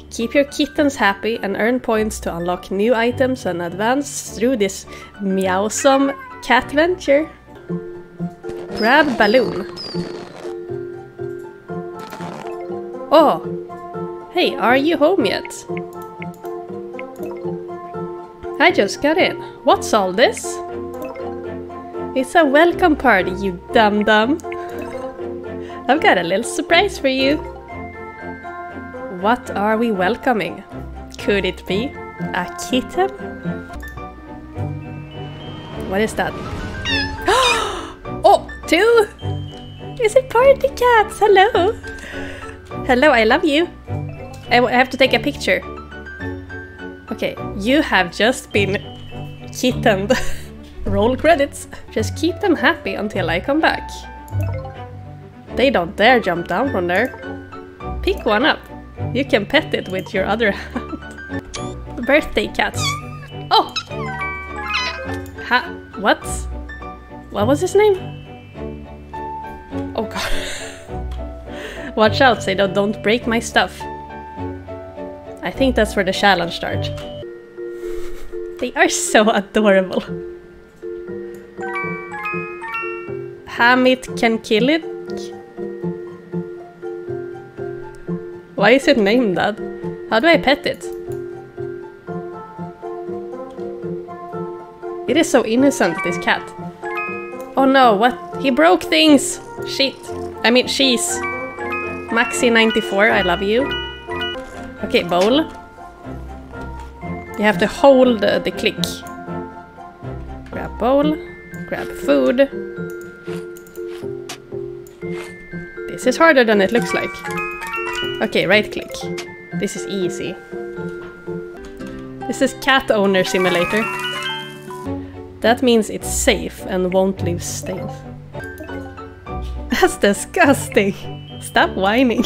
Keep your kittens happy and earn points to unlock new items and advance through this meowsome cat venture. Grab balloon. Oh! Hey, are you home yet? I just got in. What's all this? It's a welcome party, you dum-dum. I've got a little surprise for you. What are we welcoming? Could it be a kitten? What is that? Oh, two! Is it party cats? Hello! Hello, I love you. I have to take a picture. Okay, you have just been kittened. Roll credits. Just keep them happy until I come back. They don't dare jump down from there. Pick one up. You can pet it with your other hand. Birthday cats. Oh! What? What was his name? Oh god. Watch out, say don't break my stuff. I think that's where the challenge starts. They are so adorable. Hamit can kill it? Why is it named that? How do I pet it? It is so innocent, this cat. Oh no, what? He broke things! Shit. I mean, she's. Maxi94, I love you. Okay, bowl. You have to hold the click. Grab bowl. Grab food. This is harder than it looks like. Okay, right click. This is easy. This is cat owner simulator. That means it's safe and won't leave stains. That's disgusting. Stop whining.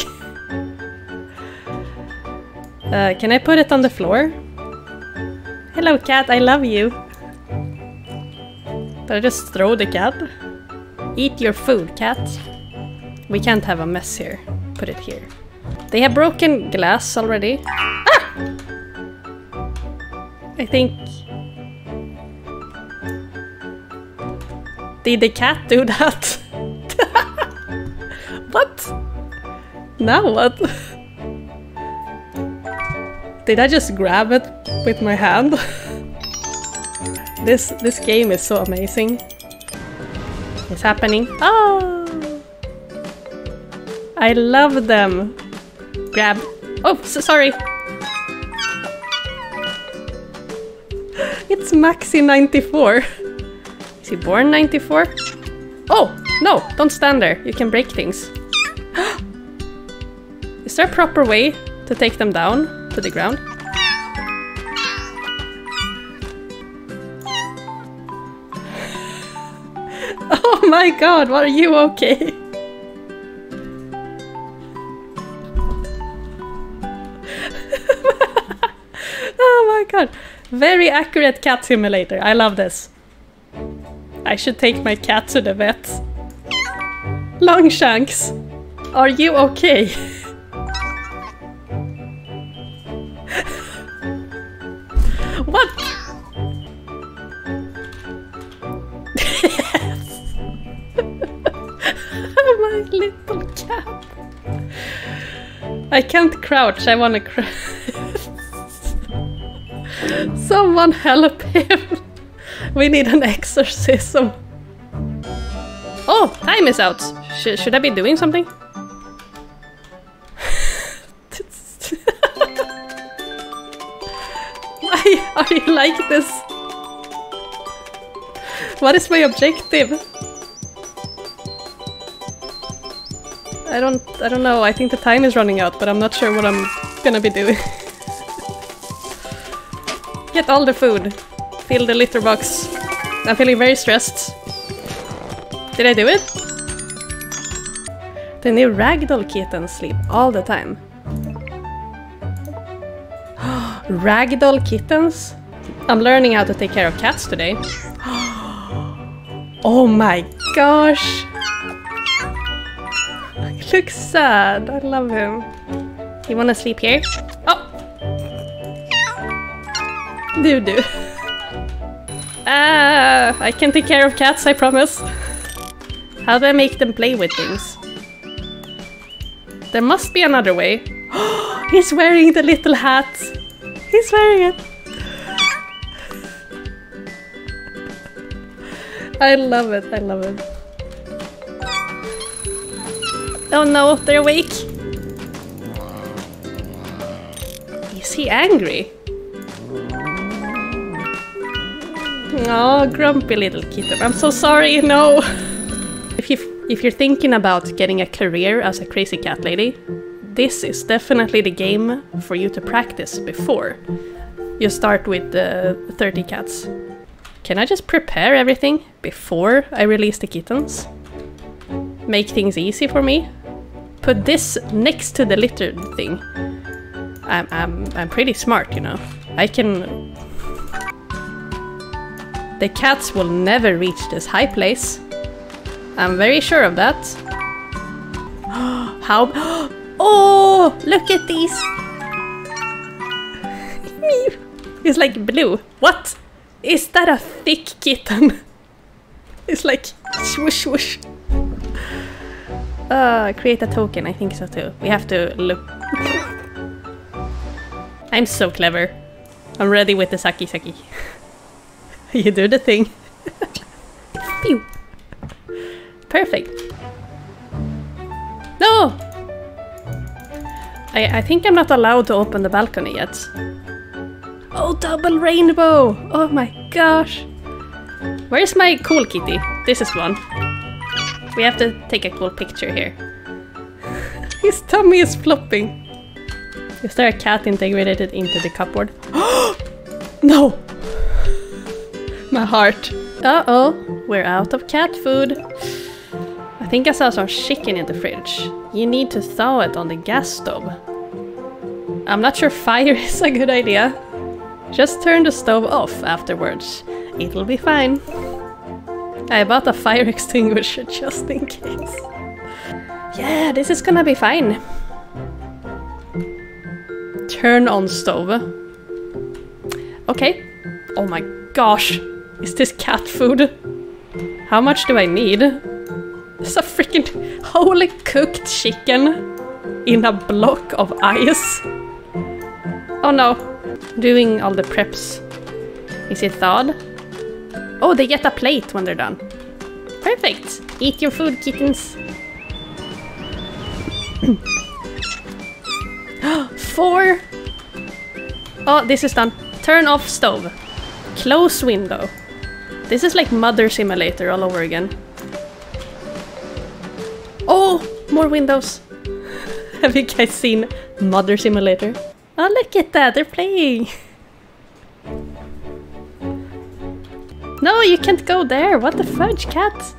Can I put it on the floor? Hello cat, I love you. Did I just throw the cat? Eat your food, cat. We can't have a mess here. Put it here. They have broken glass already. Ah! I think... Did the cat do that? What? Now what? Did I just grab it with my hand? This game is so amazing. It's happening. Oh! I love them. Grab. Oh, sorry. It's Maxi94. Is he born 94? Oh, no, don't stand there. You can break things. Is there a proper way to take them down to the ground? Oh my god, are you okay? Oh my god. Very accurate cat simulator. I love this. I should take my cat to the vet. Longshanks, are you okay? What? Yes. My little cat. I can't crouch, I wanna crouch. Someone help him. We need an exorcism. Oh, time is out. Should I be doing something? Why are you like this? What is my objective? I don't know. I think the time is running out, but I'm not sure what I'm gonna be doing. Get all the food. Fill the litter box. I'm feeling very stressed. Did I do it? The new ragdoll kittens sleep all the time. Ragdoll kittens? I'm learning how to take care of cats today. Oh my gosh! He looks sad. I love him. You wanna sleep here? Oh! Do. I can take care of cats, I promise. How do I make them play with things? There must be another way. He's wearing the little hat. He's wearing it. I love it, I love it. Oh no, they're awake. Is he angry? Oh, grumpy little kitten. I'm so sorry, no. If you're thinking about getting a career as a crazy cat lady, this is definitely the game for you to practice before. You start with 30 cats. Can I just prepare everything before I release the kittens? Make things easy for me? Put this next to the litter thing. I'm pretty smart, you know. I can... The cats will never reach this high place. I'm very sure of that. How... Oh! Look at these! It's like blue. What? Is that a thick kitten? It's like swoosh swoosh. Create a token, I think so too. We have to look. I'm so clever. I'm ready with the saki saki. You do the thing. Pew. Perfect. No! I think I'm not allowed to open the balcony yet. Oh, double rainbow! Oh my gosh! Where's my cool kitty? This is one. We have to take a cool picture here. His tummy is flopping. Is there a cat integrated into the cupboard? No! My heart. Uh-oh, we're out of cat food. I think I saw some chicken in the fridge. You need to thaw it on the gas stove. I'm not sure fire is a good idea. Just turn the stove off afterwards. It'll be fine. I bought a fire extinguisher just in case. Yeah, this is gonna be fine. Turn on stove. Okay. Oh my gosh. Is this cat food? How much do I need? It's a freaking wholly cooked chicken in a block of ice. Oh no. Doing all the preps. Is it thawed? Oh, they get a plate when they're done. Perfect. Eat your food, kittens. 4. Oh, this is done. Turn off stove. Close window. This is like Mother Simulator all over again. Oh, more windows. Have you guys seen Mother Simulator? Oh, look at that, they're playing. No, you can't go there. What the fudge, cat?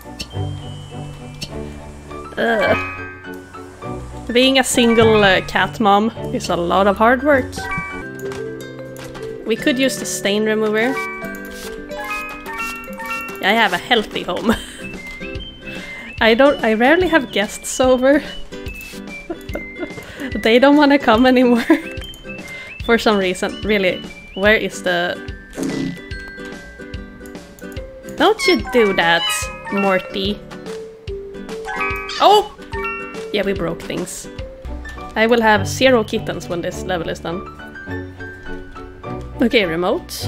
Being a single cat mom is a lot of hard work. We could use the stain remover. I have a healthy home. I rarely have guests over. They don't want to come anymore. For some reason. Really, where is the... Don't you do that, Morty. Oh! Yeah, we broke things. I will have 0 kittens when this level is done. Okay, remote.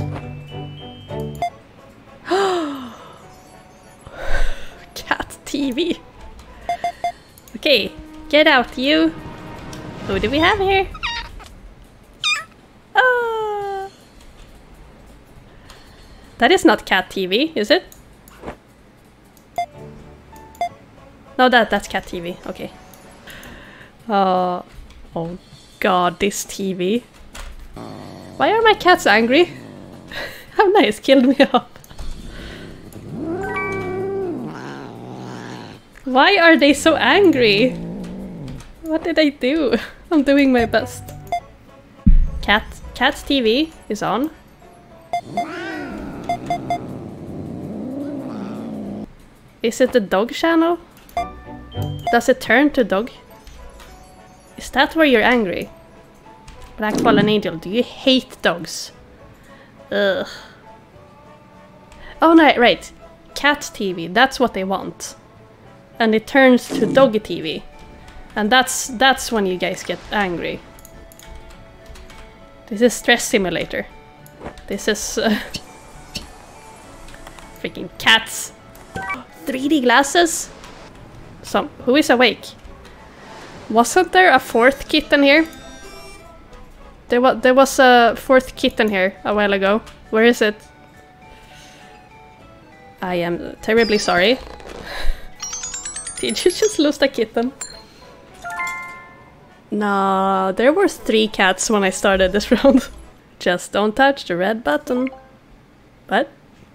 Cat TV. Okay, get out, you. Who do we have here? Oh. That is not cat TV, is it? No, that's cat TV. Okay. Oh god, this TV. Why are my cats angry? How nice, killed me up. Why are they so angry? What did I do? I'm doing my best. Cat's TV is on. Is it the dog channel? Does it turn to dog? Is that where you're angry? Black Fallen Angel, do you hate dogs? Ugh. Oh no, right. Cat TV, that's what they want. And it turns to dog TV. And that's when you guys get angry. This is stress simulator. This is freaking cats. 3D glasses? Who is awake? Wasn't there a fourth kitten here? There was a fourth kitten here a while ago. Where is it? I am terribly sorry. Did you just lose the kitten? Nah, there were 3 cats when I started this round. Just don't touch the red button. What?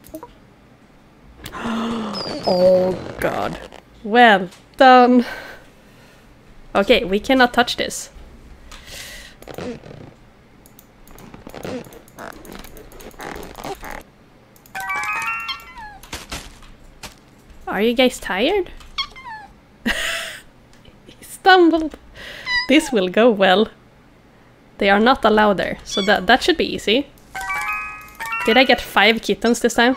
Oh god. Well done. Okay, we cannot touch this. Are you guys tired? He stumbled. This will go well. They are not allowed there, so that should be easy. Did I get 5 kittens this time?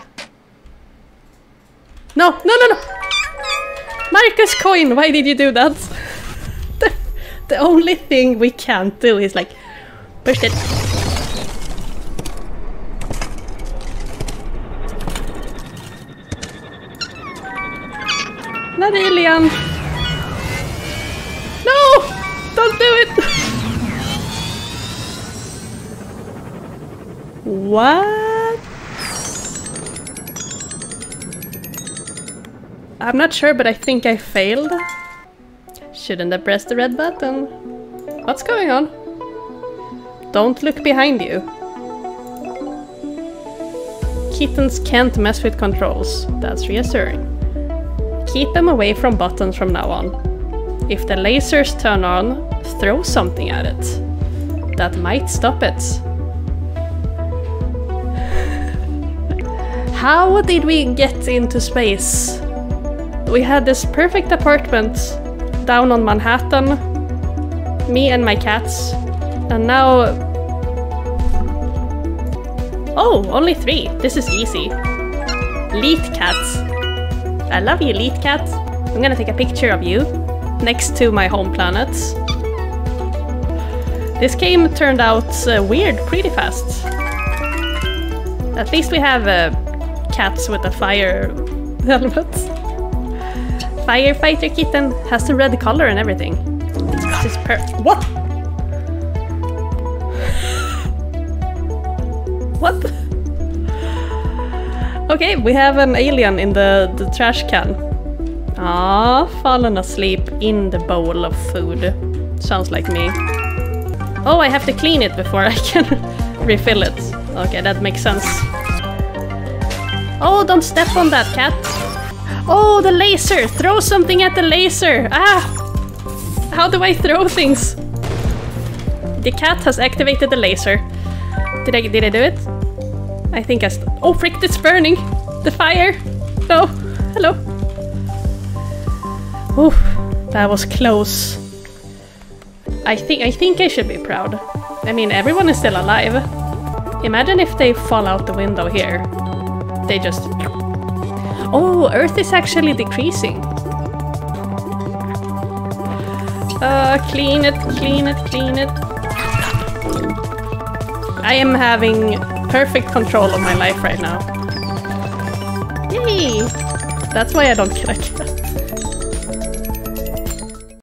No, no, no, no! Marcus coin, why did you do that? The only thing we can't do is like push it. Not alien. No! Don't do it! What? I'm not sure, but I think I failed. Shouldn't have pressed the red button. What's going on? Don't look behind you. Kittens can't mess with controls. That's reassuring. Keep them away from buttons from now on. If the lasers turn on, throw something at it. That might stop it. How did we get into space? We had this perfect apartment down on Manhattan, me and my cats, and now... Oh, only 3. This is easy. Leet cats. I love you, Leet cat. I'm gonna take a picture of you next to my home planet. This game turned out weird pretty fast. At least we have cats with a fire helmet. Firefighter kitten has the red color and everything. This is what? What? Okay, we have an alien in the trash can. Ah, fallen asleep in the bowl of food. Sounds like me. Oh, I have to clean it before I can refill it. Okay, that makes sense. Oh, don't step on that, cat. Oh, the laser! Throw something at the laser! Ah! How do I throw things? The cat has activated the laser. Did I do it? I think I oh frick, it's burning! The fire! No! Hello! Oof, that was close. I think I should be proud. I mean, everyone is still alive. Imagine if they fall out the window here. They just... Oh, Earth is actually decreasing. Clean it, clean it, clean it. I am having perfect control of my life right now. Yay! That's why I don't get a cat.